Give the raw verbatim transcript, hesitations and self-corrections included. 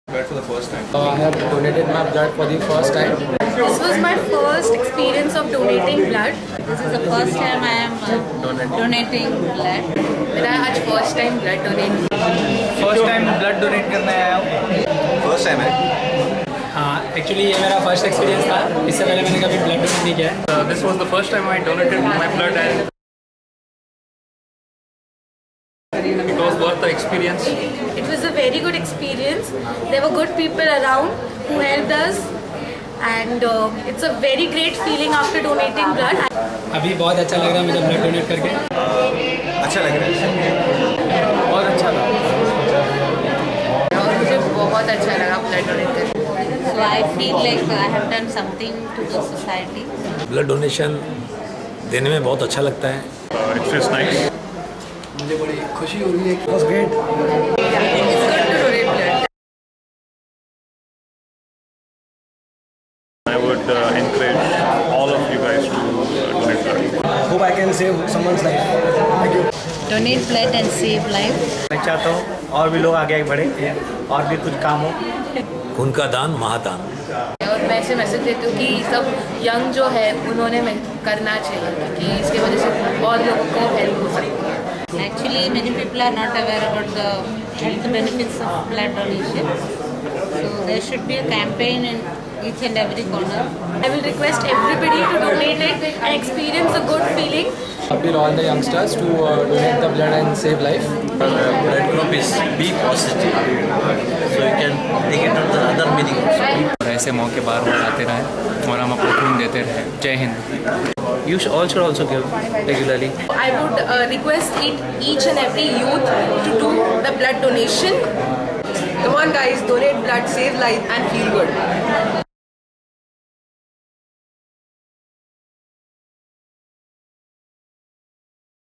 Blood for the first time. Uh, I have donated my blood for the first time. This was my first experience of donating blood. This is the first time I am uh, donating blood. मेरा आज first time blood donate. First time blood donate करने आया हूँ. First time है. हाँ, actually ये मेरा first experience था. इससे पहले मैंने कभी blood donate नहीं किया. Uh, this was the first time I donated my blood and it was worth the experience. It was a very good experience. There were good people around who helped us, and uh, it's a very great feeling after donating blood. अभी बहुत अच्छा लग रहा है मुझे blood donate करके. अच्छा लग रहा है. बहुत अच्छा था. और मुझे बहुत अच्छा लगा blood donate करके. So I feel like I have done something to the society. Blood donation देने में बहुत अच्छा लगता है. It feels nice. मुझे बड़ी खुशी हो रही है. It was great. It's good to donate blood. I would uh, encourage all of you guys to uh, donate blood. I hope I can save someone's life. Thank you. Donate blood and save life. मैं चाहता हूँ और भी लोग आगे बढ़े और भी कुछ काम हो. खून का दान महादान. और मैं ऐसे मैसेज देती हूँ कि सब यंग जो है उन्होंने करना चाहिए क्योंकि इसके वजह से बहुत लोगों को हेल्प हो सकती है. Actually, many people are not aware about the health benefits of blood donation. So there should be a campaign in each and every corner. I will request everybody to donate it and experience a good feeling. Appeal all the youngsters to uh, donate the blood and save life. Uh, blood group is B positive, so you can take it to the other meaning also. और ऐसे मौके बार बार आते रहें और हम अपना खून देते रहें. जय Hind. You should all should also give regularly. I would uh, request it, each and every youth to do the blood donation. Come on guys, donate blood, save life and feel good.